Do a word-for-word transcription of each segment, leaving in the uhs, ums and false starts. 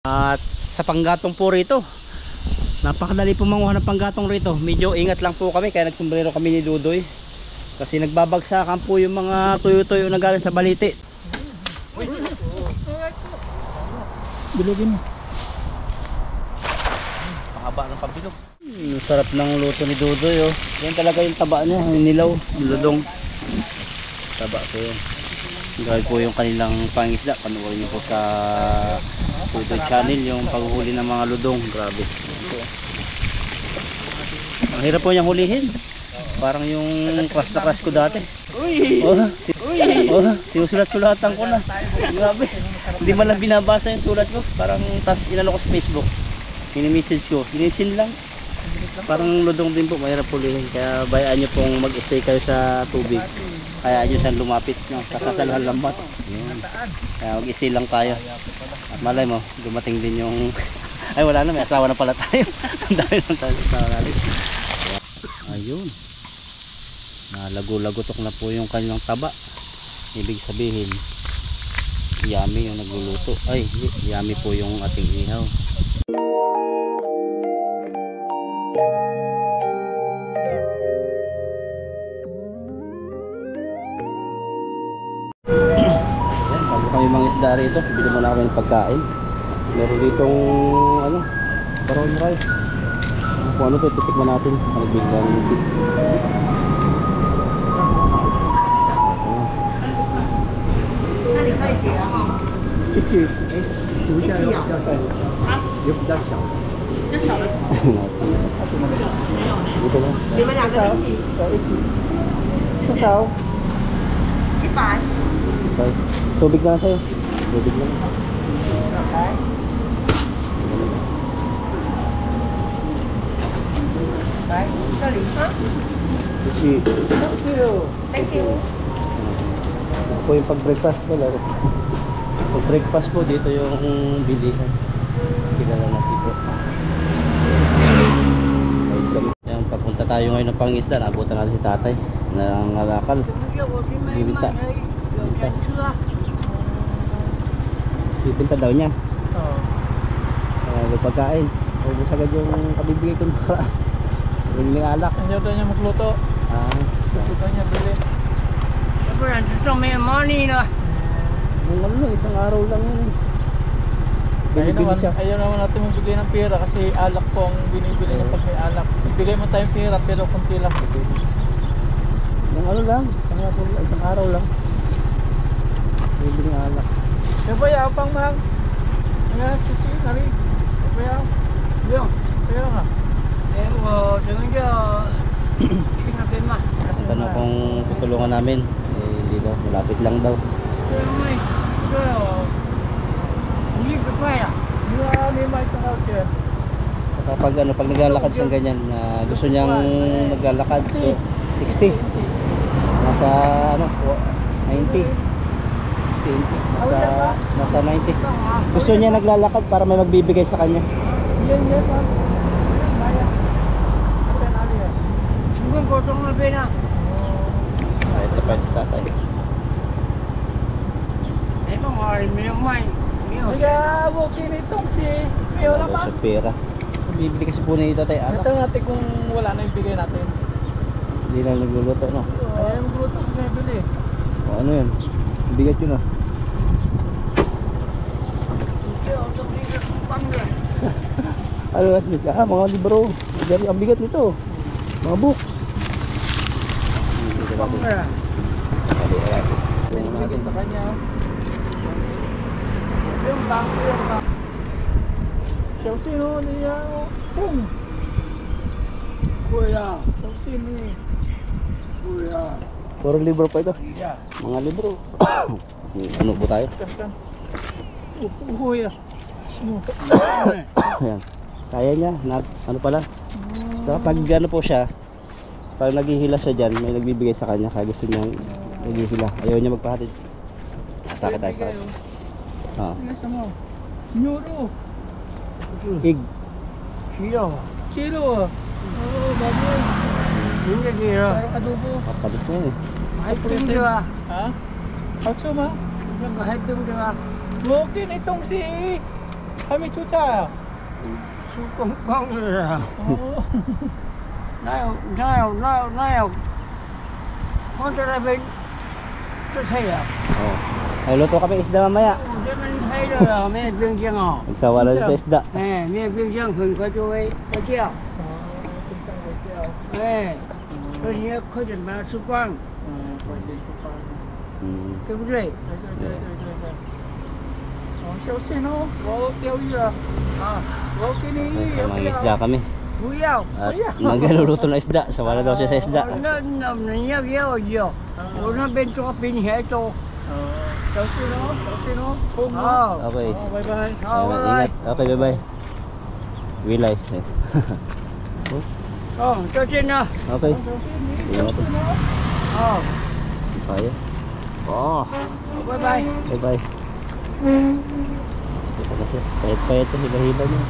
At sa panggatong po rito, napakadali po manguha ng panggatong rito. Medyo ingat lang po kami, kaya nagsombrero kami ni Dudoy kasi nagbabagsakan po yung mga tuyo-tuyo na galing sa balite. Bilogin mo. Mahaba ng pagbilog. Hmm, sarap ng luto ni Dudoy oh. Yan talaga yung taba niya, yung nilaw, yung ludong. Taba po yun. Gawin po yung kanilang pangisda. Panuorin niyo po sa Dudoy channel yung paghuhuli ng mga ludong. Grabe. Ang hirap po niyang hulihin. Parang yung crush na crush ko dati. Oh, oh, sinusulat-sulatan ko na. Grabe. Hindi man lang binabasa yung sulat ko. Parang tas inano ko sa Facebook. Mini-message ko. Sinisin lang. Parang ludong din po. Mahirap hulihin. Kaya bayaan nyo pong mag-stay kayo sa tubig. Kaya nyo siyang lumapit. No? Kasasalhan lambat. Yan. Kaya mag-stay lang tayo. At malay mo, dumating din yung... Ay wala na, may asawa na pala tayo. Ang dami lang tayo sa asawa natin. Ayun. Nalago-lagotok na po yung kanilang taba. Ibig sabihin, yummy yung nagluluto. Ay, yummy po yung ating ihaw. Bago kami mga isda rito, bili mo na kami ng pagkain. Meron ditong ano, brown rice. Kung ano ito, titikman natin. Nagbigyan ng 这句哎，煮一下有比较大，有比较小的， 比较小的。你们两个一起， 一起，多少？ 一百。 Okay. Tubig na sa'yo. Tubig na. Okay. Đấy, cho lý ha. Thank you. Thank you. Ito po yung pag-breakfast ko laro. Pag-breakfast po dito yung bilihan. Kilala na siko. Yan, pagpunta tayo ngayon ng pangisda, naabutan natin si tatay ng alakal. Bibinta. Bibinta. Bibinta daw niya. Oo. Uh, pagkain. Ubus agad yung kabibigay ko para. Bili ng alak. Ayaw daw niya magluto. Ah. Gusto daw niya bili. Siyempre, gusto may money na. Yung ano, isang araw lang yun. Ayaw naman, ayaw naman natin magbigay ng pera kasi alak po ang binibili niya pag may alak. Ibigay mo tayong pera pero kunti lang. Yung ano lang, isang araw lang. Bili ng alak. Kaya ba yaw pang mahal? Nga, susi, nari. Kaya ba yaw? Yaw, kaya nga. Eh, mo, dengan dia, hindi nga pema. Tanong kung tutulungan namin, eh hindi daw, malapit lang daw. Pero may, pero, hindi ka kaya. Hindi may tanggal siya. So kapag ano, pag naglalakad siyang ganyan, na gusto niyang maglalakad, so sixty. Nasa ano, ninety. sixty, nasa, nasa ninety. Gusto niya naglalakad para may magbibigay sa kanya. Yan, yan, ma'am. Maya. Ate, nali yan. Hanggang kotong na pena. Ah, ito pa si tatay. Eh, mga rin may Kaya, bukin itong si Pio Wala naman. sa pera. Bibili kasi po ni tatay Ito alak. natin kung wala na ibigay natin. Hindi lang nagluluto, no? Ayaw yung gruto kung may bili. O ano yun? Bigat yun, ah. Ano natin? Ah, mga libro. Dari ang bigat nito. Mga books. Pangga. Kali, ayan. Pinibigay sa kanya. Yung bangko yung bangko. Siyaw sino niya? Kung. Kuya. Siyaw sino niya? Kuya. Puro libro pa ito. Yeah. Mga libro. Ano po tayo? Kaskan. Upo kuya. Ayan. Kaya niya. Na, ano pala? So, pag ano po siya, pag naghihila siya dyan, may nagbibigay sa kanya. Kaya gusto niyang naghihila. Ayaw niya magpahatid. Atake tayo sa kanya. Ah. Nasa mo? Nyuro. Ig. Kilo. Kilo ah. Oo, baboy. Hindi kira. Parang adobo. Kapalit mo eh. Mahigping diba? Ha? Howcho ma? Mahigping diba? Bukin itong si 还没出嫁呀？ 出公公了。 哦， 哪有哪有哪有哪有？放在那边就可以了。 Oh. Ay, luto kami isda mamaya. 我这边开的没有冰箱哦。 Nagsawa na sa isda. 哎，没有冰箱很快就会坏掉。 哦，冰箱会掉。 哎，所以你要快点把它吃光， 嗯，快点出发。 Hmm. 对不对？ 对对对对对对。哦，小心哦，我钓鱼了。啊，我给你 May 要 mga 不 isda 要？ kami. 不要。 At magluluto na isda. Sawa na daw siya sa isda. 哦那那你要给我要，我那边做比你还多。 哦，小心哦，小心哦，风哦。 好， Okay. 好，拜拜。 好， Ayan, 拜 ingat. 拜。 Okay, bye-bye. Wilay. 哦，再见了。 Okay. 小心你， Tingnan 小心 natin. 哦。 好， Kaya. Oh, 拜拜。 bye-bye. Ito na siya. Payat-payat siya. Hiba-hiba niya.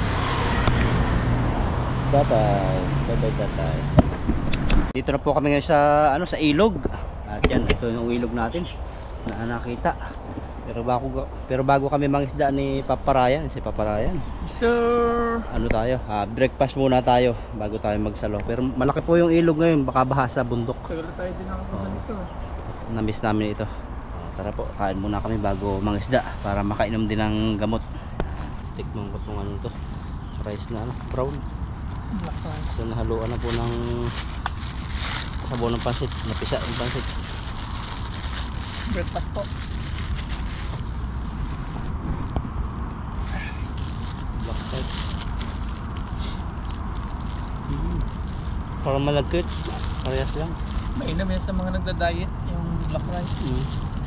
Tatay. Bye-bye, tatay. Dito na po kami ngayon sa, ano, sa ilog. At yan, ito yung ilog natin na nakita. Pero bago, pero bago kami mangisda ni Paparayan, si Paparayan. Sir. Ano tayo? Ah, breakfast muna tayo bago tayo magsalo. Pero malaki po yung ilog ngayon, baka baha sa bundok. Tagal tayo din ako sa ganito. Namiss namin ito. Ah, tara po, kain muna kami bago mangisda para makainom din ng gamot. Tikman ko itong ano to. Rice na ano, brown. So nahaluan na po ng sabaw ng pansit, napisa yung pansit. Breakfast po. Black rice. Mm. Parang malagkit. Parehas lang. Mainam yan sa mga nagda-diet, yung black rice. Mm.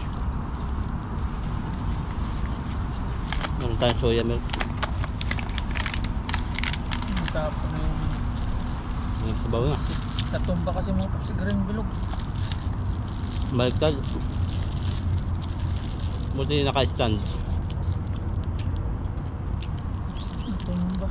Meron tayong soya milk. Tapos na yung Yung sabaw nga. natumba kasi mga kapsigarin bilog. Baliktad. Buti naka-stand. Natumba.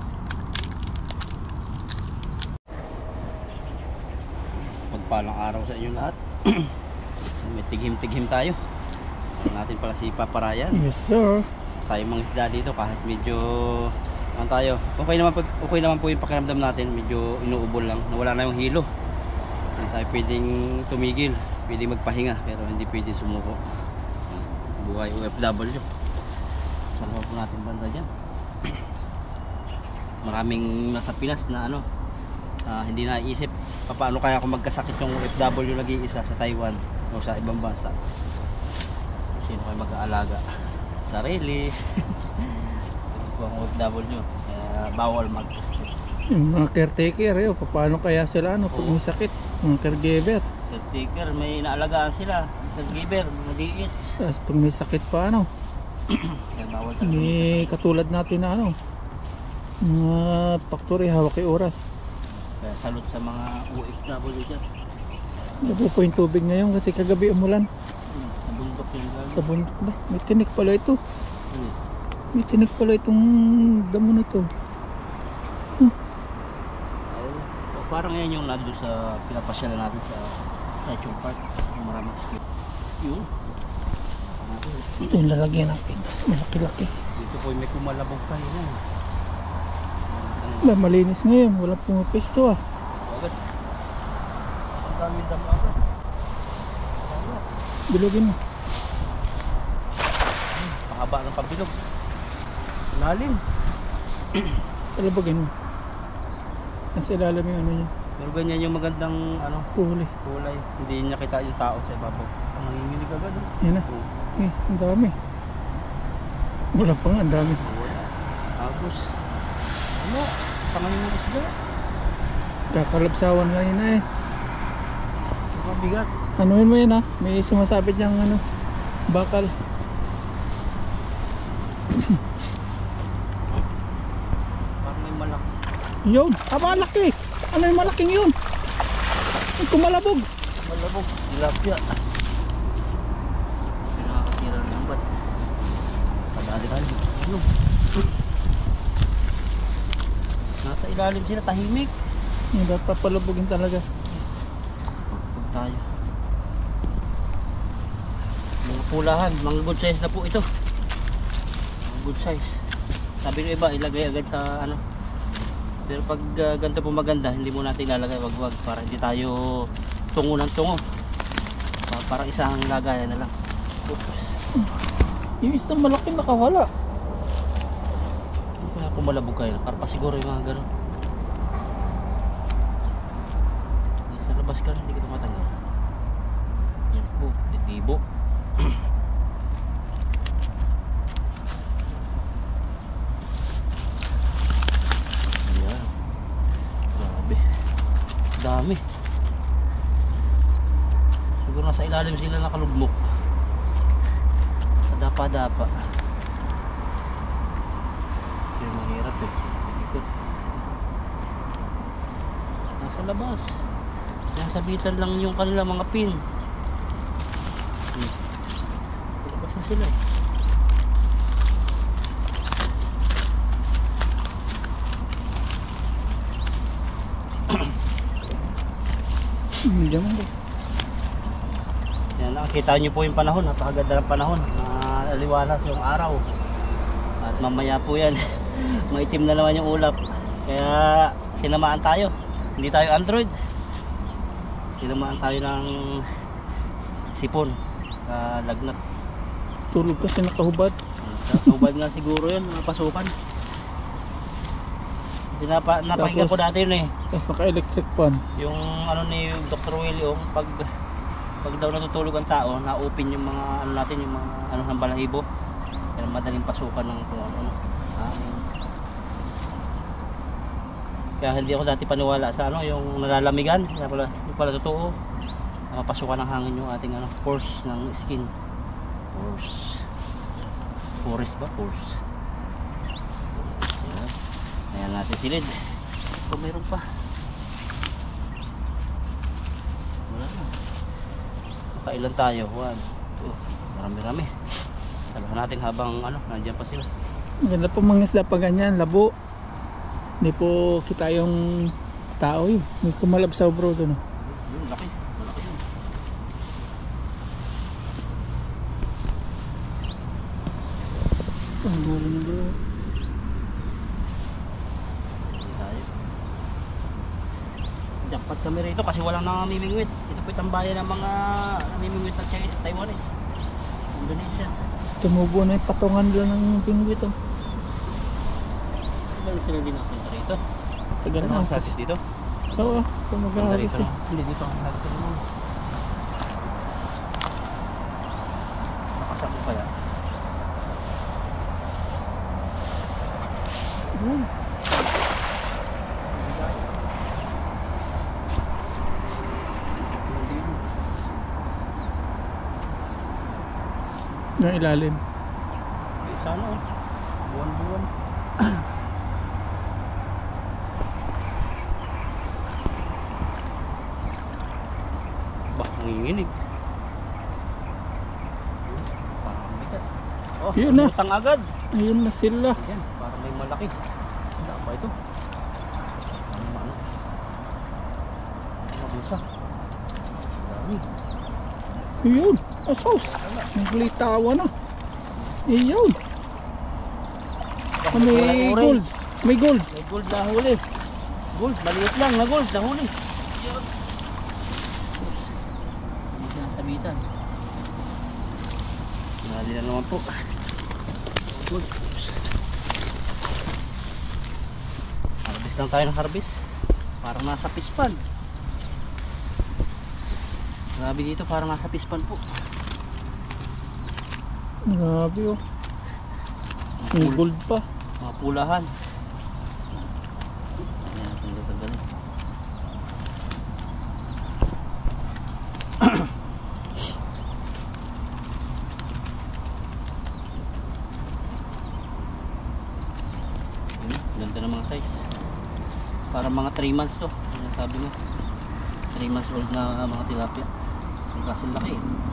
Pagpalang araw sa inyo lahat. May tighim-tighim tayo. Ano natin pala si Paparayan. Yes sir. Tayo mga isda dito kahit medyo ano tayo. Okay naman po, okay naman po yung pakiramdam natin. Medyo inuubol lang. Nawala na yung hilo. Hindi tayo pwedeng tumigil. Pwedeng magpahinga pero hindi pwedeng sumuko. Buhay O F W. Sa loob natin banda dyan. Maraming nasa Pinas na ano uh, hindi naisip paano kaya kung magkasakit yung O F W nag-iisa sa Taiwan o sa ibang bansa. Sino kayo mag-aalaga? Sarili. Ang O F W kaya bawal magkasakit. Yung mga caretaker eh, paano kaya sila ano kung may sakit? Mga caregiver. Caretaker, may inaalagaan sila. Caregiver, maliit. Tapos pag may sakit pa ano, Kaya bawal talaga. hindi katulad natin na ano, mga factory hawak kay oras. Kaya salute sa mga O F W dyan. Labo po yung tubig ngayon kasi kagabi umulan. Hmm, nabundok yung gano'n. Sa bundok ba? May tinik pala ito. Hmm. May tinik pala itong damo na ito. Oh, parang yan yung nandun sa pinapasyalan natin sa nature park. Yung maraming skip. Yun. Ito yung lalagyan natin. Malaki-laki. Dito po may kumalabog kayo na. Ba, malinis ngayon. Walang pumapesto ah. Agad. Ang dami damo agad. Bilogin mo. Pahaba ng pabilog. Lalim. Talabagin mo. Nasa ilalim yung ano niya. Pero ganyan yung magandang ano, Huli. kulay. Hindi niya kita yung tao sa ibabaw. Ang nanginginig agad. Oh. Yan na. Oh, Eh, ang dami. Wala pa nga, ang dami. wala. Agos. Ano? Pangalan ng isda. Kakalabsawan ngayon na eh. Mabigat. Anuin mo yun ah. May sumasabit niyang ano, bakal. Parang may malaki. Yun. Aba, laki. Ano yung malaking yun? Yung kumalabog. Malabog. Tilapia. Pinakakatira ng lambat. Padali-dali. Ano? Nasa ilalim sila, tahimik. Yung dapat papalabogin talaga. Pagpag tayo. Mga pulahan, mga good size na po ito. Mga good size. Sabi ng iba, ilagay agad sa ano. Pero pag uh, ganito po maganda, hindi mo natin ilalagay wag-wag para hindi tayo tungo ng tungo. Pa- Parang isang lagayan na lang. Oops. Yung isang malaki nakawala. Kaya pumalabog kayo, para pa siguro yung mga gano'n. Sa labas ka, hindi kita matanggal. Yan po, titibo. Yan. Grabe. Dami. Siguro nasa ilalim sila nakalugmok. Sa dapa-dapa. Yung mahirap eh. Ikot. Nasa labas. Nasabitan lang yung kanila mga pin. Hmm. Sa labas na sila eh. Hindi naman ba? Yan, nakikita nyo po yung panahon. Napakaganda ng panahon. Maliwalas yung araw. At mamaya po yan. Maitim na naman yung ulap. Kaya tinamaan tayo. Hindi tayo Android. Tinamaan tayo ng sipon. Uh, lagnat. Tulog kasi nakahubad. Nakahubad nga siguro yan. Mga pasukan. Dinapa, napakinggan ko dati yun eh. Tapos naka-electric pan. Yung ano ni Doctor Willie, yung pag pag daw natutulog ang tao, na-open yung mga ano natin, yung mga ano ng balahibo. Kaya madaling pasukan ng kung ano. Hangin. Kaya hindi ako dati paniwala sa ano, yung nalalamigan. Kaya pala, yung pala totoo. Mapasukan ng hangin yung ating ano, pores ng skin. Pores. Pores ba? Pores. Ayan. Ayan natin silid. Kung meron pa. Wala na. Nakailan tayo? One, two. Marami-rami. Talaga natin habang ano, nandiyan pa sila. Maganda po mga isda pa ganyan, labo. Hindi po kita yung tao yun. May kumalabsaw bro doon. Yun, laki. Malaki yun. Ang dulo na bro. Tayo. Jackpot kami rito kasi walang namimingwit. Ito po itang bayan ng mga namimingwit ng Chinese, Taiwan eh. Indonesia. Tumubo na yung patungan nila ng pingwit oh. Ilan sila din natin rito? Tagal Ano na. ang sasis dito? Oo, ito Ganda mag-aalis rito, eh. no? Hindi dito ang sasis dito. Nakasak ko kaya. Hmm. Yung ilalim. Eh, sana oh. Buwan-buwan. Bah, nanginginig. Parang bigat. Oh, Yun na. lumutang agad. Ayun na sila. Ayan, parang may malaki. Sila ba ito? Ano ano? Ano mabulsa? Dami. Ayun. Asos. Naglitawa na. Ayun. Baka Ah, may kulay gold. orange. May gold. May gold na huli. Gold, maliit lang na gold na huli. Yun. Hindi sinasabitan. Nali na naman po. Gold. Harvest lang tayo ng harvest. Parang nasa pispan. Grabe dito, parang nasa pispan po. Grabe oh. May gold pa. Mga pulahan. Ayan, tanggal-tanggalin. Ganda ng mga size. Para mga three months to. Ano sabi mo? three months old na mga tilapia. Ang kasing laki.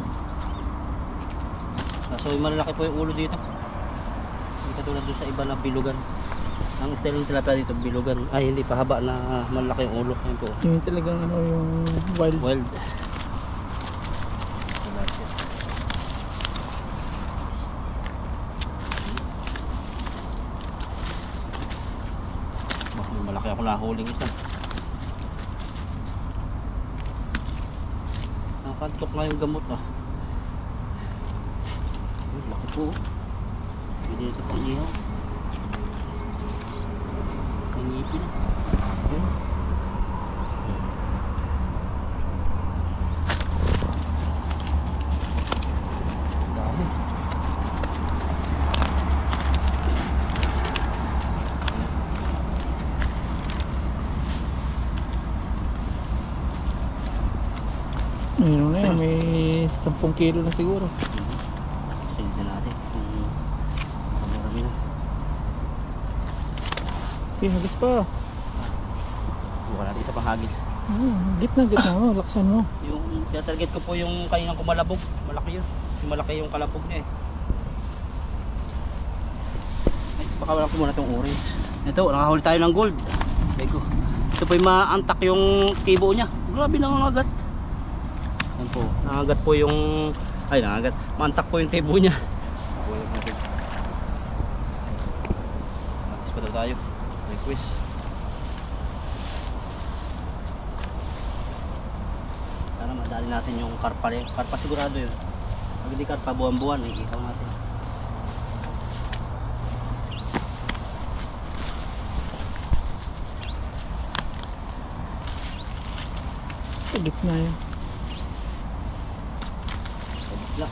Kaso yung malalaki po yung ulo dito. Hindi katulad doon sa iba na bilugan. Ang style ng tilapia dito bilugan. Ay hindi pa haba na malaki yung ulo. Yan po. Yung talagang ano yung wild. Wild. Tilapia. May malaki ako nahuling isa. Nakakantok nga yung gamot ah. Ay, laki po. Sige dito pang ihaw. Ang ngipin. Ayun. Dami. Ayun na yan, may sampung kilo na siguro. Silid na natin kung marami na. Okay, hagis pa. Buka natin isa pang hagis. Oh, gitna, gitna mo, laksan mo. Yung target ko po yung kaninang kumalabog. Malaki yun. Yung malaki yung kalabog niya eh. Baka wala ko muna itong orange. Ito, nakahuli tayo ng gold. Eko. Ito po yung maantak yung tibo niya. Grabe na mga agat. Yan po, nangagat po yung ay nangagat, mantak po yung tibo niya. Buhay natin. Matis pa daw tayo. Request. Sana madali natin yung karpa rin. Karpa sigurado yun. Pag hindi karpa, buwan-buwan, iikaw natin. Sa gitna yan. Lang.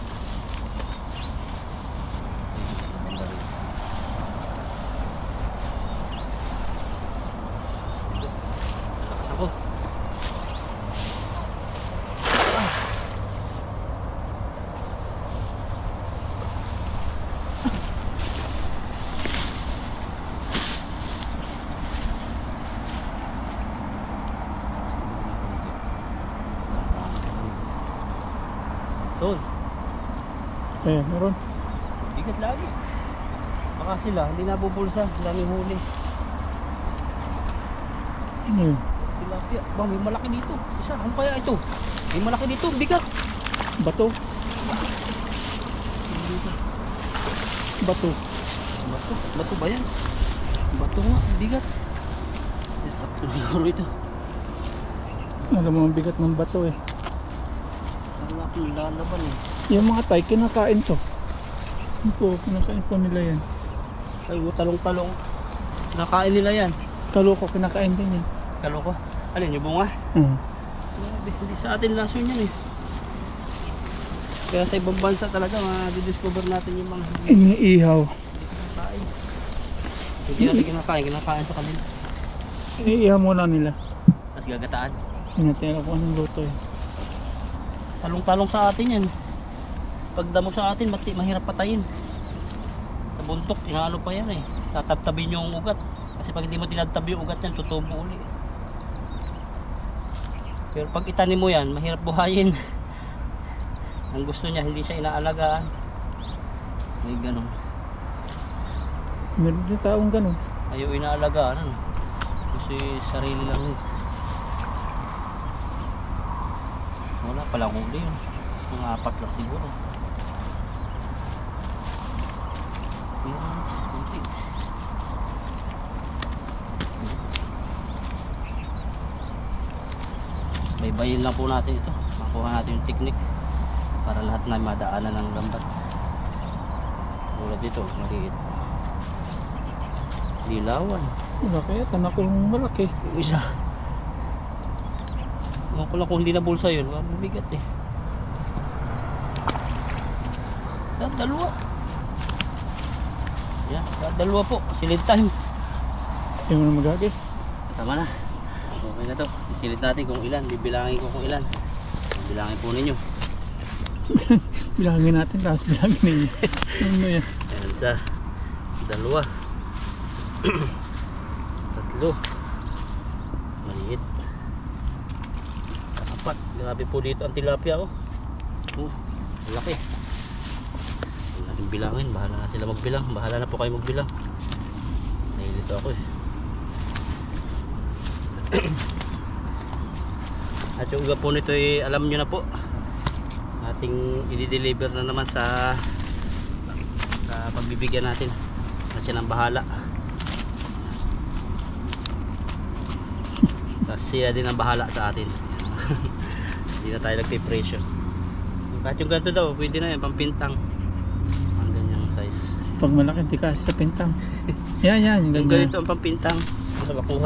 Lakas ako. Son. Ayan, meron. Bigat lagi. Baka sila, hindi nabubulsa. Daming huli. Ano yun? Tilapia. Bang, may malaki dito. Isa, ano kaya ito? May malaki dito, bigat. Bato. Bato. Bato, bato ba yan? Bato nga, bigat. Sakto na laro ito. Alam mo ang bigat ng bato eh. Parang ako lalaban eh. Yung mga tay, kinakain to. Ano po, kinakain po nila yan. Ay, talong-talong. Nakain nila yan. Kaloko, kinakain din yan. Kaloko. Alin, yung bunga? Hmm. Grabe, hindi sa atin laso yan eh. Kaya sa ibang bansa talaga, ma-discover natin yung mga Iniihaw. kinakain. Hindi natin kinakain, kinakain sa kanila. Iniihaw muna nila. Tapos gagataan. Hindi natin alam kung anong luto eh. Talong-talong sa atin yan. Pag damo sa atin, mati, mahirap patayin. Sa buntok, inaano pa yan eh. Tatabtabin yung ugat. Kasi pag hindi mo tinatabi yung ugat yan, tutubo uli. Pero pag itanim mo yan, mahirap buhayin. Ang gusto niya, hindi siya inaalagaan. May ganun. Meron din taong ganun. Ayaw inaalagaan. Ano? Kasi sarili lang yun. Wala palang huli yun. Mga apat lang siguro. Yan, kunti. Baybayin lang po natin ito. Makuha natin yung technique para lahat na madaanan ng lambat. Tulad dito, maliit. Lilawan. Wala kaya, tanak ko yung malaki. Yung isa. Ewan ko lang kung hindi na bulsa yun. Mabigat eh. Yan, dalawa. Yan, dalawa po. Silid time. Hindi mo na magagis. Tama na. Okay na to. Isilid natin kung ilan. Bibilangin ko kung ilan. Bibilangin po ninyo. Bilangin natin, tapos bilangin ninyo. Ano yan? Yan sa dalawa. Tatlo. Maliit. Apat. Grabe po dito ang tilapia oh. Oh, laki. Huwag natin bilangin. Bahala na sila magbilang. Bahala na po kayo magbilang. Nahilito ako eh. At yung uga po nito ay alam nyo na po, ating i-deliver na naman sa sa pagbibigyan natin na siya ng bahala. Tapos sila din ang bahala sa atin. Hindi na tayo nagpipresyo. Kahit yung ganito daw, pwede na yan, pampintang. Ang ganyang size. Pag malaki, di kasi sa pintang. Yan, yan. Yung Yung ganyan. ganito ang pampintang. Ano makuha?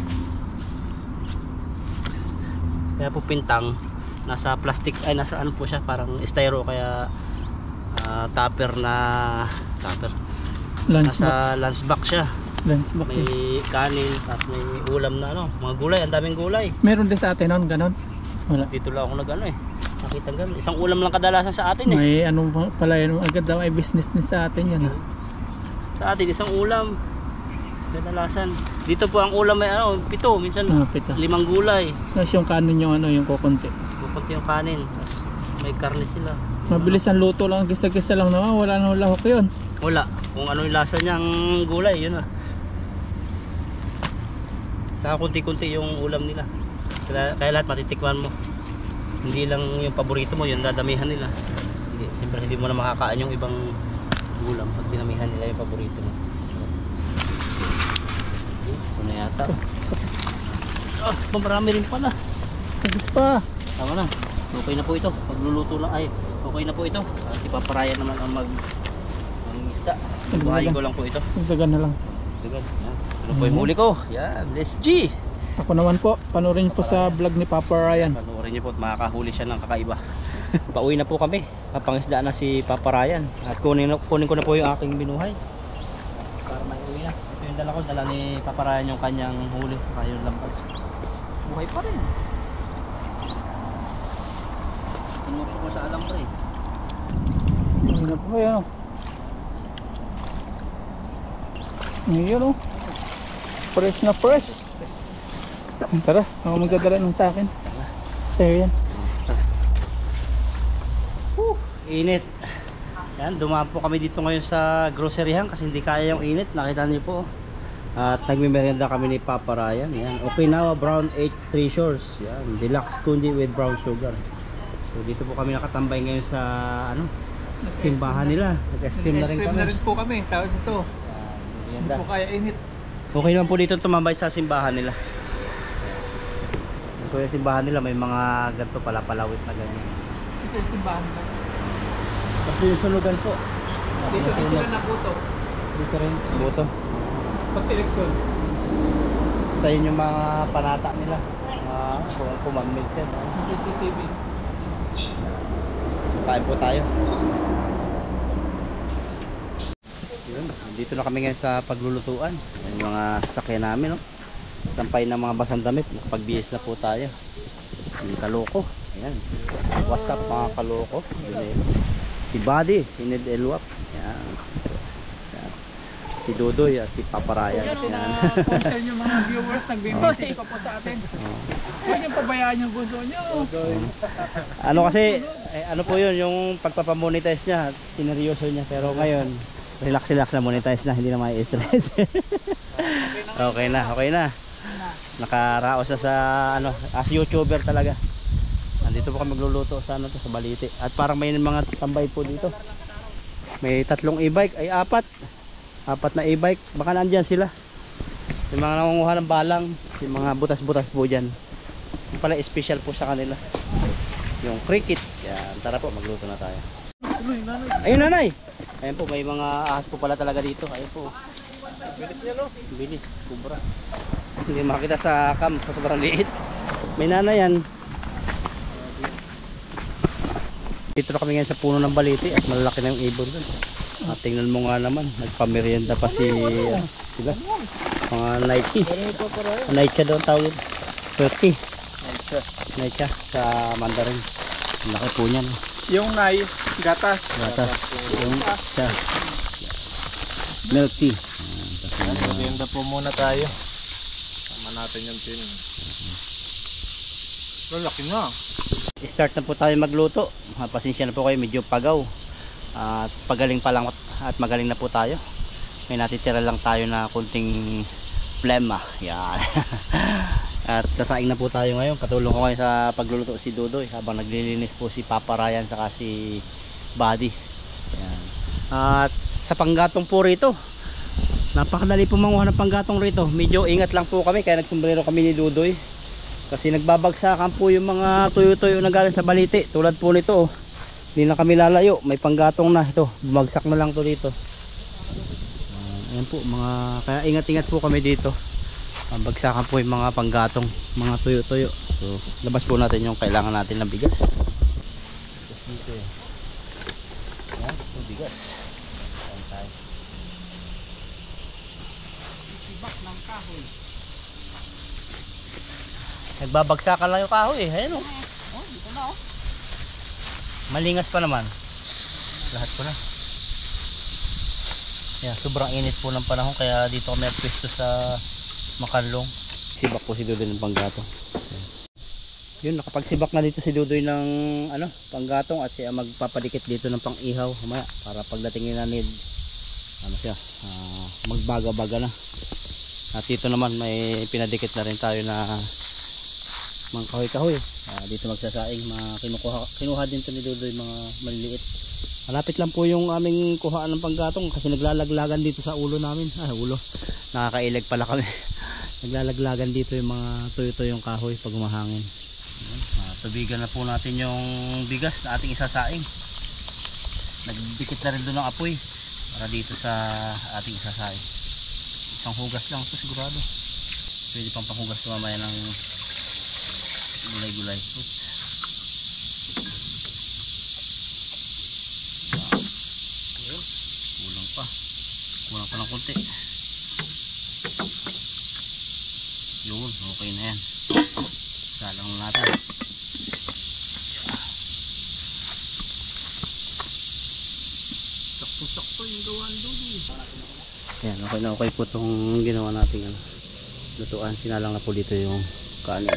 Kaya po pintang, nasa plastic, ay nasa ano po siya, parang styro, kaya uh, tupper na, tupper. Lunchbox. Nasa lunchbox siya. Lunchbox. May eh. kanin, tapos may ulam na ano, mga gulay, ang daming gulay. Meron din sa atin nun, ganon. Wala. Dito lang ako nag ano eh. Nakita ganun. Isang ulam lang kadalasan sa atin eh. May ano pala yun, agad daw ay business din sa atin yan. ah. Sa atin, isang ulam. Kadalasan. Dito po ang ulam may ano, pito, minsan Ah, pito. limang gulay. Tapos yung kanin yung ano, yung kukunti. Pupunti yung kanin. Tapos may karne sila. Mabilis ang luto lang, gisa-gisa lang naman, wala nang lahok yun. Wala. Kung ano yung lasa niyang gulay, yun na. Saka kunti-kunti yung ulam nila. Kaya, kaya lahat matitikman mo. Hindi lang yung paborito mo, yung dadamihan nila. Hindi, siyempre hindi mo na makakain yung ibang ulam pag dinamihan nila yung paborito mo. Ito na yata. Ah, marami rin pala. Agis pa. Tama na. Okay na po ito. Pagluluto lang ay. Okay na po ito. At ipaparayan naman ang mag ang isda. Buhayin ko lang po ito. Dagdagan na lang. Dagdag. Yan. Ano po yung huli ko? Yan. Let's G. Ako naman po, panoorin po sa vlog ni Papa Ryan. Panoorin niyo po at makakahuli siya ng kakaiba. Pauwi na po kami. Kapangisda na si Papa Ryan. At kunin, kunin ko na po yung aking binuhay. Para may uwi na. Ito yung dala ko. Dala ni Papa Ryan yung kanyang huli. Saka yung lambat. Buhay pa rin. Tinusok ko sa alambre. Ano na po yan, oh. Ngayon, oh. Fresh na fresh. Tara, ako magdadala ng sa akin. Sa'yo yan. Whew, init. Yan, dumaan po kami dito ngayon sa groceryhan kasi hindi kaya yung init. Nakita niyo po. At nagmimerienda kami ni Papa Ryan. Yan, Okinawa Brown eight Treasures. Yan, deluxe kundi with brown sugar. So dito po kami nakatambay ngayon sa ano, simbahan nila. Nag-stream na rin kami. na rin po kami, tapos ito. Yan, Hindi po kaya init. okay naman po dito tumambay sa simbahan nila. Ito yung simbahan nila, may mga ganito pala palawit na ganyan. Ito yung simbahan ba? Tapos yung sunugan po. Dito din sila naputo. Dito rin, buto. Pag-eleksyon. Sa yun yung mga panata nila. Uh, kung kumamil siya. C C T V. So, kain po tayo. Yun, dito na kami ngayon sa paglulutuan. Yung mga sasakyan namin, no? Sampay ng mga basang damit. Pag-bihis na po tayo. Yung kaloko. Ayan. What's up mga kaloko? Yun, si Buddy, si Ned Elwap. Ayan. Ayan. Si Dudoy at si Papa Ryan. Ayan. Kung yung mga viewers, nagbibigay ko po sa atin. Huwag yung pabayaan yung gusto nyo. Ano kasi, eh, ano po yun, yung pagpapamonetize niya, sineryoso niya. Pero ngayon, relax-relax na monetize na, hindi na may stress. Okay na, okay na. Nakaraos na sa, ano, as YouTuber talaga. Nandito po kami magluluto sa, ano, to, sa Balite. At parang may mga tambay po dito. May tatlong e-bike, ay apat. Apat na e-bike, baka nandyan sila. Yung mga nangunguha ng balang, yung mga butas-butas po dyan. Yung pala special po sa kanila. Yung cricket. Yan, tara po, magluto na tayo. Ayun nanay! Ayun po, may mga ahas po pala talaga dito. Ayun po. Bilis niya, no? Bilis, kubra. Hindi makita sa cam, sa sobrang liit. May nanay yan. Dito na kami ngayon sa puno ng Balite at malalaki na yung ibon dun. At tingnan mo nga naman, nagpamerienda pa si uh, sila. Mga Nike. Nike doon tawag. thirty. Nike sa Mandarin. Ang laki po niyan. Yung nai, gatas. Gatas. Yung siya. Milk tea. Maganda po muna tayo. Tama natin yung tin. Lalaki na. Start na po tayo magluto. Pasensya na po kayo, medyo pagaw. At pagaling pa lang at magaling na po tayo. May natitira lang tayo na kunting plema. Yan. At sasaing na po tayo ngayon. Katulong ko ngayon sa pagluluto si Dudoy habang naglilinis po si Papa Ryan saka si Buddy. Yan. At sa panggatong po rito, napakadali po manguha ng panggatong rito. Medyo ingat lang po kami kaya nagsombrero kami ni Dudoy. Kasi nagbabagsakan po yung mga tuyo-tuyo na galing sa baliti. Tulad po nito oh. Hindi na kami lalayo. May panggatong na ito. Bumagsak na lang to dito. Uh, ayan po mga, kaya ingat-ingat po kami dito. Bagsakan po yung mga panggatong, mga tuyo-tuyo. So labas po natin yung kailangan natin ng bigas. Bigas dito eh. Ayan, ito bigas. Ayan tayo. Sibak ng kahoy. Nagbabagsakan lang yung kahoy eh. Ayan o. Oh, dito na oh. Malingas pa naman. Lahat ko na. Ayan, sobrang init po ng panahon kaya dito kami nagpwesto sa Makanlong. Sibak po si Dudoy ng panggatong. Yun, nakapagsibak na dito si Dudoy ng ano, panggatong at siya magpapadikit dito ng pang-ihaw mamaya para pagdating na need ano siya, uh, magbaga-baga na. At dito naman may pinadikit na rin tayo na mga kahoy-kahoy. Uh, dito magsasaing, mga kinukuha, kinuha din to ni Dudoy mga maliliit. Malapit lang po yung aming kuhaan ng panggatong kasi naglalaglagan dito sa ulo namin. Ah, ulo. Nakakailag pala kami. Naglalaglagan dito yung mga tuyo-tuyong kahoy pag umahangin. Uh, tubigan na po natin yung bigas na ating isasaing. Nagdikit na rin doon ng apoy para dito sa ating isasaing. Isang hugas lang ito sigurado. Pwede pang panghugas mamaya ng gulay-gulay. Kulang pa. Kulang pa ng konti. Yun, okay na yan. Salang natin. Sakto-sakto yung gawan doon. Yan, okay na okay po itong ginawa natin ano, lutuan. Sinalang na po dito yung kanin.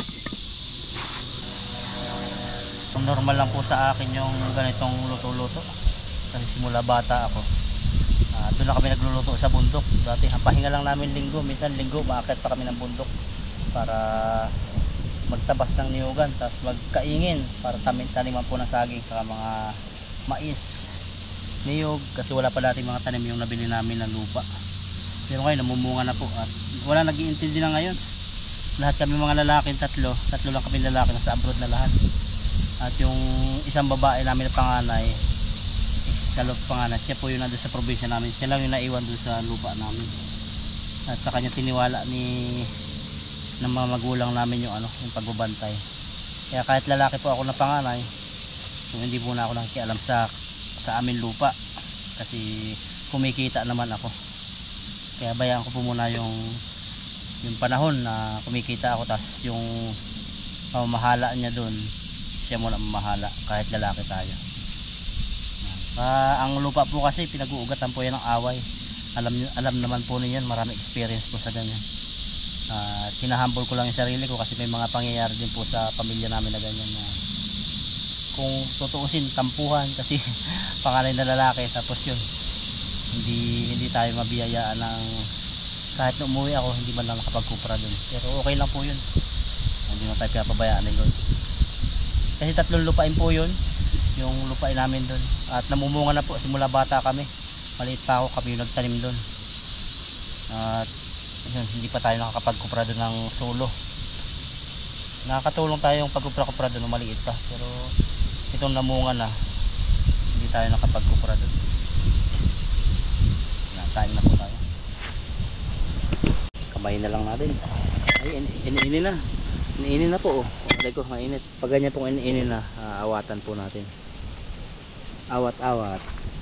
Normal lang po sa akin yung ganitong luto-luto. Kasi simula bata ako. Uh, doon na kami nagluluto sa bundok. Dati ang pahinga lang namin linggo, minsan linggo maakyat pa kami ng bundok para magtabas ng niyugan, tapos magkaingin para tamin taniman po ng saging saka mga mais, niyog, kasi wala pa dating mga tanim yung nabili namin ng lupa. Pero ngayon namumunga na po at wala nag-iintindi na ngayon. Lahat kami mga lalaki, tatlo, tatlo lang kami lalaki, nasa abroad na lahat. At yung isang babae namin na panganay, Kalop pangalan, siya po yung nandun sa probinsya namin. Siya lang yung naiwan doon sa lupa namin. At sa kanya tiniwala ni ng mga magulang namin yung ano, yung pagbabantay. Kaya kahit lalaki po ako na panganay, so hindi po na ako nakikialam sa sa amin lupa kasi kumikita naman ako. Kaya bayaan ko po muna yung yung panahon na kumikita ako, tapos yung pamamahala niya doon, siya muna mamahala kahit lalaki tayo. Uh, ang lupa po kasi pinag-uugatan po yan ng away. Alam, alam naman po ninyo, marami experience po sa ganyan. Uh, sinahambol ko lang yung sarili ko kasi may mga pangyayari din po sa pamilya namin na ganyan na kung tutuusin, tampuhan kasi pangalan na lalaki, tapos yun hindi, hindi tayo mabiyayaan ng kahit na umuwi ako hindi man lang nakapagkupra dun, pero okay lang po yun, hindi na tayo pinapabayaan doon kasi tatlong lupain po yun yung lupain namin doon at namumunga na po simula bata kami, maliit pa ako kami yung nagtanim doon at yun, hindi pa tayo nakakapagkupra doon ng solo. Nakakatulong tayo yung pagkupra-kupra doon ng maliit pa, pero itong namunga na hindi tayo nakapagkupra doon. Nakain na po tayo, kamay na lang natin. Ay, iniinin na iniinin na po oh. Alay ko, mainit. Pag ganyan pong iniinin na, uh, awatan po natin, awat-awat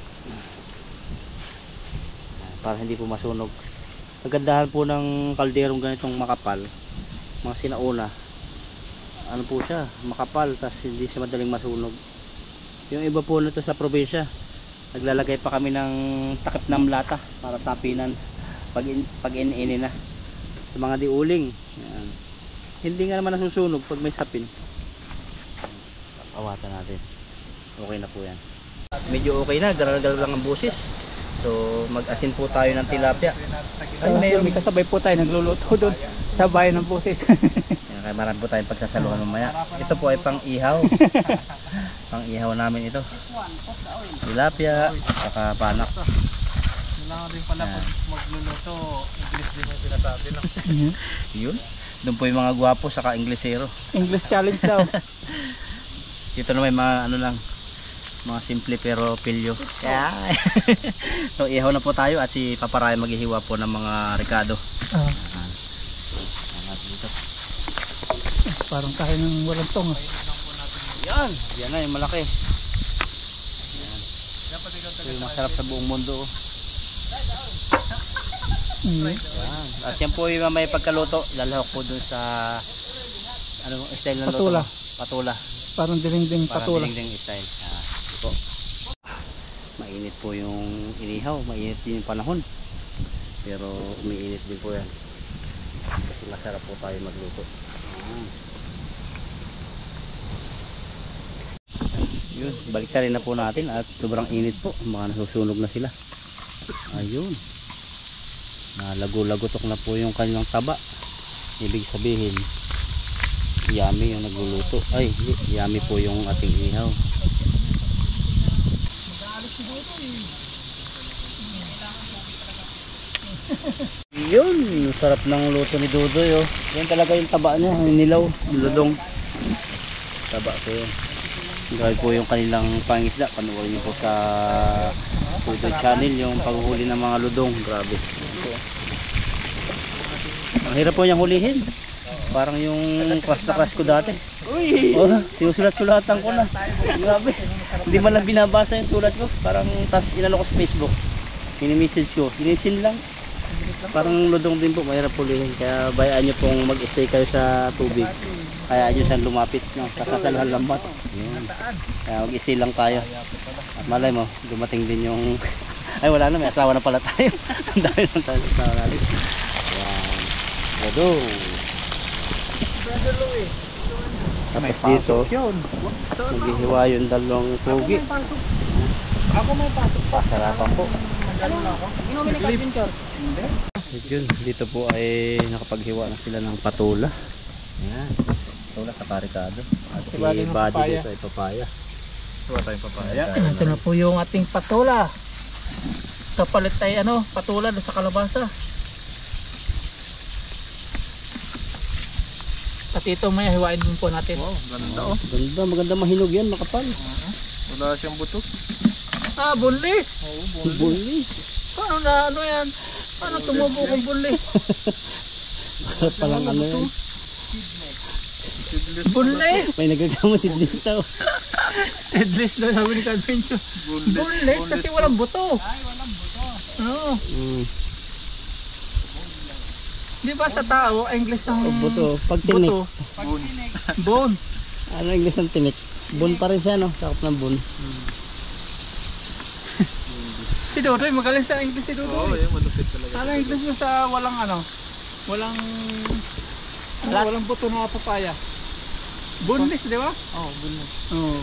para hindi po masunog. Kagandahan po ng kalderong ganitong makapal, mga sinauna, ano po siya, makapal, tapos hindi siya madaling masunog. Yung iba po nito sa probinsya, naglalagay pa kami ng takip ng lata para tapinan pag, in, pag iniinin na. Sa mga diuling, yan. Hindi nga naman nasusunog pag may sapin. Awatan natin, okay na po yan. Medyo okay na, garal-garal lang ang busis. So mag-asin po tayo ng tilapia. Ay, may, may kasabay po tayo nagluluto doon sa bayan ng Busis. Kaya marami po tayong pagsasaluhan mamaya. Ito po ay pang ihaw. Pang ihaw namin ito. Tilapia, saka panak. Kailangan din pala pag magluluto, English din yung sinasabi lang. Yun. Doon po yung mga gwapo saka Inglesero. English challenge daw. Dito na may mga ano lang, mga simple pero pilyo. Kaya, so ihaw na po tayo at si Paparay maghihiwa po ng mga Ricardo. Ah. Parang kain ng walang tong. Ah. Yan, yan na yung malaki. Yan. Ito yung masarap sa buong mundo. Mm. Yan. At yan po yung may pagkaluto, lalahok po dun sa ano style ng Patula. luto. Patula. Parang dinding patula. Parang ding style. Ah, po. Mainit po yung inihaw, mainit din yung panahon. Pero umiinit din po yan. Kasi masarap po tayo magluto. Ah. Yun, baliktarin na po natin at sobrang init po. Mga nasusunog na sila. Ayun. Nalago-lagotok na po yung kanilang taba. Ibig sabihin, yummy yung nagluluto. Ay, yummy po yung ating ihaw. Yun, sarap ng luto ni Dudoy. Oh. Yan talaga yung taba niya, yung nilaw, yung ludong. Taba ko yun. Grabe po yung kanilang pangisda. Panuorin niyo po sa Dudoy channel yung paghuhuli ng mga ludong. Grabe. Ang hirap po niyang hulihin. Parang yung crush na crush ko dati. Oh, sinusulat-sulatan ko na. Grabe. Hindi man lang binabasa yung sulat ko. Parang tas inalo ko sa Facebook. Mini-message ko. Sinisin lang. Parang ludong din po. Mahirap hulihin. Kaya bayaan niyo pong mag-stay kayo sa tubig. Kaya niyo siyang lumapit. No? Kasasalhan lambat. Yun. Kaya mag-stay lang tayo. At malay mo, dumating din yung... Ay wala na, may asawa na pala tayo. Ang dami lang tayo sa natin. Ayan. Gado. Tapos dito, maghihiwa yung dalawang pugi. Ako may pasok pa. Sarapan po. Inumin ng adventure. Yun, dito po ay nakapaghiwa na sila ng patula. Ayan. Patula sa karikado. At si Bali ng Buddy papaya. dito ay papaya. Tuwa tayong papaya. Ito na po yung ating patula. Kapalit tayo ano, patula sa kalabasa. At ito may hiwain din po natin. Wow, ganda oh. Ganda, maganda mahinog yan, makapal. Wala siyang buto. Ah, bunlis! Oo, Bulis. Paano na ano yan? Paano tumubo kong bunlis? Palang ano yan. Bunlis! May nagagamo si dito. Seedless na sabi ni Calvincio. Bunlis kasi walang buto. Ay, walang buto. Oo. Mm. Di ba sa tao, English ng O buto, pag tinik. buto, Pag tinig, bone. Ano English ng tinik? Bun pa rin siya, no? Sakap ng bun. Si Dodoy, magaling sa English si Oo, Dodoy. yung malupit talaga. Ano English mo sa walang ano? Walang ano, walang buto na papaya. Boneless, di ba? Oo, oh, bunlis. Oo.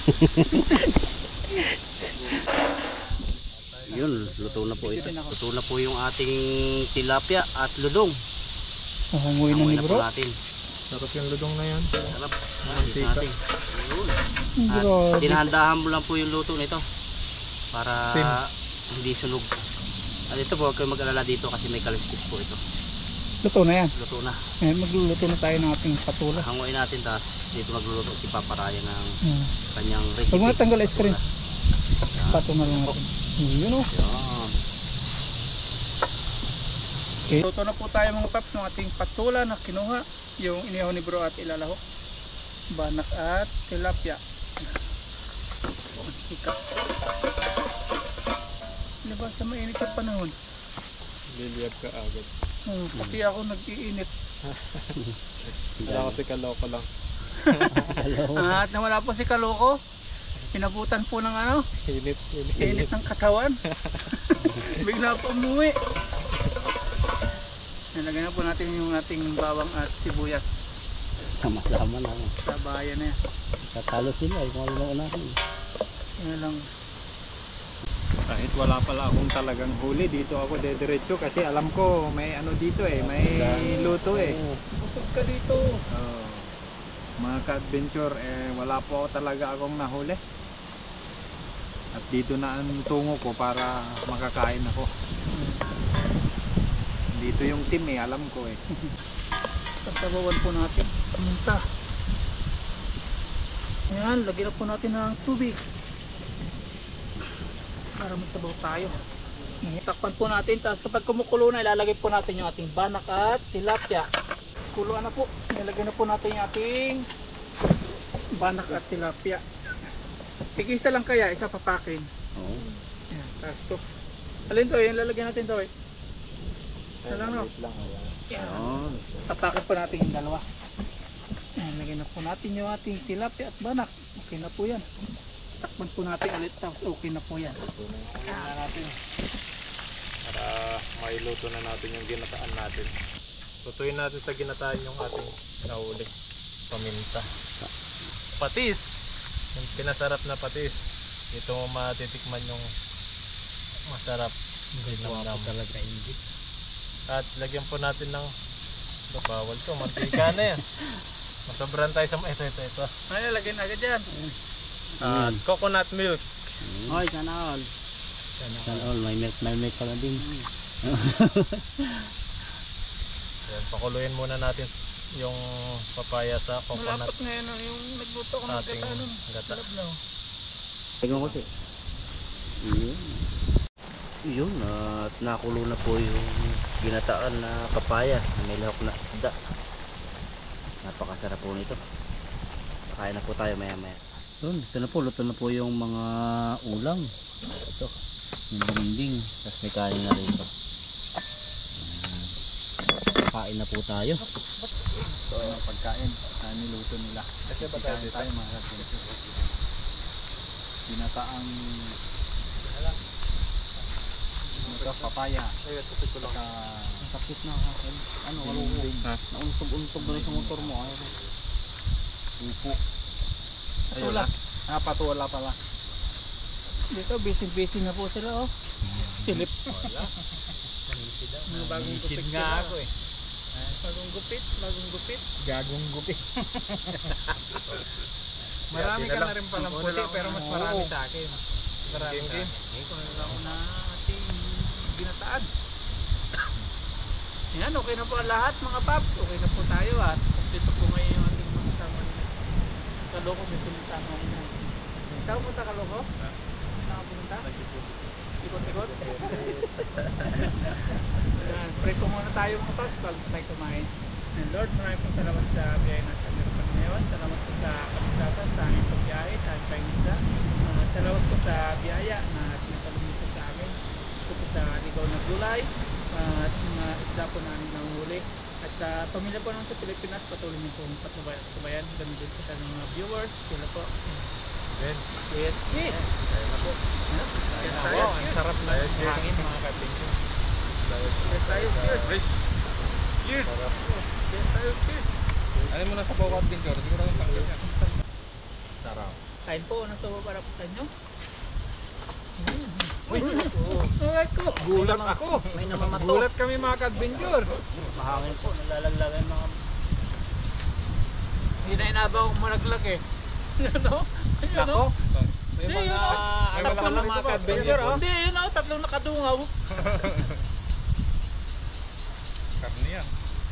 Yun, luto na po ito. Luto na po yung ating tilapia at ludong. Mahangoy na Hangoy ni na po bro. natin. Sarap yung ludong na yan. Sarap. Ayos natin. Yun. At Grabe. dinahandahan mo lang po yung luto nito para Sim. hindi sunog. At ito po, huwag kayong mag-alala dito kasi may kaliskis po ito. Luto na yan. Luto na. Eh, magluluto na tayo ng ating patula. Hangoy natin, tapos dito magluluto si Paparaya ng Hmm. kanyang Huwag recipe. mo na tanggal ice cream. Pato na lang natin. Yun o. Yan. Okay. Luto na po tayo mga paps ng ating patula na kinuha. Yung inihaw ni bro at ilalahok. Banak at tilapia. Ika. Di ba sa mainit sa panahon? Liliyab ka agad. Hmm, pati ako nag-iinit. Wala kasi kaloko lang. At nawala po si Kaloko. Pinabutan po ng ano, Init, init. init ng katawan. Bigla po umuwi. Nalagyan na po natin yung ating bawang at sibuyas. Sama-sama na. Sa bayan na yan. Tatalo sila, eh, kung ano na unahin. Yan lang. Kahit wala pala akong talagang huli, dito ako dediretso kasi alam ko may ano dito eh, may luto eh. Busog ka dito. Oh, mga ka-adventure, eh, wala po talaga akong nahuli. At dito na ang tungo ko para makakain ako. Dito yung team eh, alam ko eh. Sasabawan po natin. Paminta. Ayan, lagyan na po natin ng tubig. Para magsabaw tayo. Takpan po natin. Tapos kapag kumukulo na, ilalagay po natin yung ating banak at tilapia. Kuluan na po. Ilalagay na po natin yung ating banak at tilapia. Tig-isa lang kaya, isa papakin. Oo. Ayan, tapos to. Alin to, yung lalagyan natin to eh. Ito lang no. Ayan. Ayun. Tapakin po natin yung dalawa. Ayan, lagyan na po natin yung ating tilapia at banak. Okay na po yan. Takpan po natin ulit tapos okay na po yan. Para mailuto na natin yung ginataan natin. Lutuin natin sa ginataan yung ating nahuli. Paminta. Patis! Yung pinasarap na patis. Ito mo matitikman yung masarap. Ginawa talaga hindi. At lagyan po natin ng ito, bawal to, mantika na yan. Masobran tayo sa ito, ito, ito. Ay, lagyan na agad yan. At coconut milk. Hoy, sana all. Sana all, may milk, may milk pala din. Yan, pakuluin muna natin yung papaya sa coconut Malapot ngayon na yung nagluto ko ng ating gata nun. gata. Tingnan ko si. Yun. Yun, at nakulo na po yung ginataan na papaya na may lahok na isda. Napakasarap po nito. Kakain na po tayo maya maya. Yun, ito na po, luto na po yung mga ulam. Ito, yung dinding, tapos may kanin na rin ito. Kain na po tayo. Ito ang pagkain na niluto nila. Kasi ba tayo tayo mga kapatid? Ginataang ito, papaya. Ayun, ito lang. Sakit na akin. Ano, walo ko. Nauntog-untog na rin sa motor mo. Ayaw. Upo. Ayun Wala. na. Ah, patuwala pala. Dito, busy-busy na po sila oh. Silip. Wala. Mga bagong gupit nga sila. ako eh. Bagong gupit, bagong gupit. Gagong gupit. Marami ka na rin palang puti pero mas marami sa akin. Marami sa akin. Ito na ako na ating ginataan. Yan, okay na po ang lahat mga paps. Okay na po tayo at dito po ngayon yung ating mga kasama nila. Kaloko, may pumunta ako na. Ikaw punta Kaloko? Saan ka pumunta? Ikot-ikot? Yan, pray po muna tayo mga paps bago tayo kumain. And Lord, maraming po salamat sa biyaya na sa meron kami ngayon. Salamat po sa kapitatan, sa aming pagbiyahe, sa aming pangisda. Uh, salamat po sa biyaya na tinatulong po sa amin. Ito po sa ligaw na gulay. Uh, at mga isda po na aming nanguhuli. At sa pamilya po naman sa Pilipinas, patuloy niyo po patnubayan. Ganun din po sa mga viewers. Sila po. Ben, Yes, yes. kaya na po. Yes, Wow, tayo. ang sarap na hangin mga kapatid. Yes, tayo. Cheers. Cheers! Yes, tayo. Cheers. Ano mo na sa bawat pintor? Siguro ang tanggal niya. Sarap. Kain po. Anong tubo para po sa inyo? Uy, alright ko. Gulat ako. May namamato. Gulat kami mga ka-adventure. Mahangin po, nalalaglagan mga... Hindi na inabaw kung malaglag eh. Ano? Ako? May Hindi, mga yun, oh. anak pa lang mga ka-adventure oh. Hindi, yun o. Tatlong nakadungaw. Karni yan.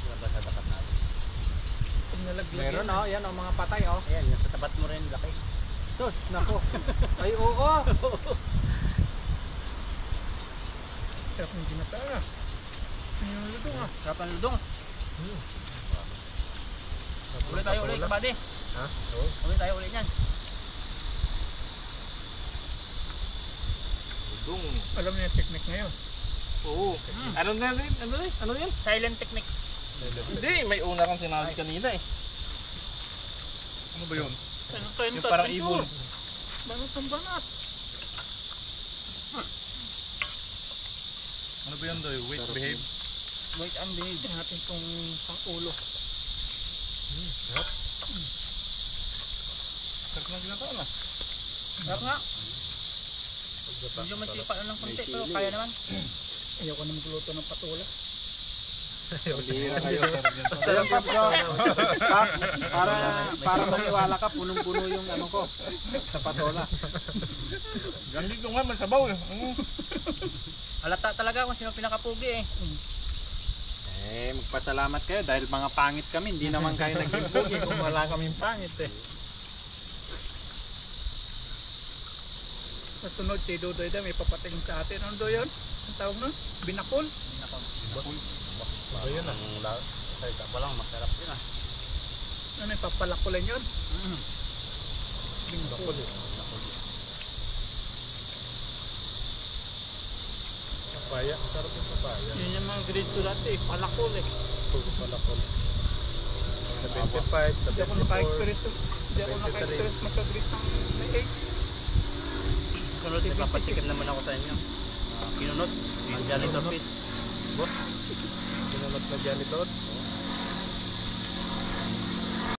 Kung nalaglag Meron yan. oh, yan oh, mga patay oh. Ayan, yung sa tapat mo rin, laki. Sus, nako. Ay oo. Sarap ng ginata ah. Ayun yung ludong ah. Sarap ang ludong. Uli tayo ulit, kabady. Ha? Oo. Uli tayo ulit yan. Dung. Alam niya yung technique ngayon. Oo. Ano na rin? Ano rin? Ano yan? Silent technique. Hindi, may una kang sinabi kanina eh. Ano ba yun? Ano tayo Yung parang ibon. Banat ng banat. Ano ba yun doy? Wait, behave. Wait and behave. Yung ating pong pang-ulo. Sarap ng ginataon ah. Sarap nga. Medyo may sipa lang ng konti pero kaya naman. Ayoko na magluto ng patula. Hindi na kayo sarap yan. Basta lang Pap, ko. Pap, para, para maniwala ka, punong-puno yung ano ko, sa patola. Gandito nga, masabaw eh. Ano? Halata talaga kung sino pinakapugi eh. Eh, magpasalamat kayo dahil mga pangit kami. Hindi naman kayo naging pogi kung wala kaming pangit eh. Sa sunod, si Dudoy daw may papatingin sa atin. Ano daw yun? Ang tawag nun? Binakol? So yun ah. Walang masarap yun ah. Ano yung papalakulan yun? Bakul eh. Papaya, sarap yung papaya. Yun yung mga grade two dati, palakol eh. Palakol. seventy-five, Hindi ako seventy-four. naka-experience. Hindi ako naka-experience magka-grade ng may eight. Sunod, ipapatikim naman ako sa inyo. Uh, kinunot, ang janitor fish. Pinunod na janitor.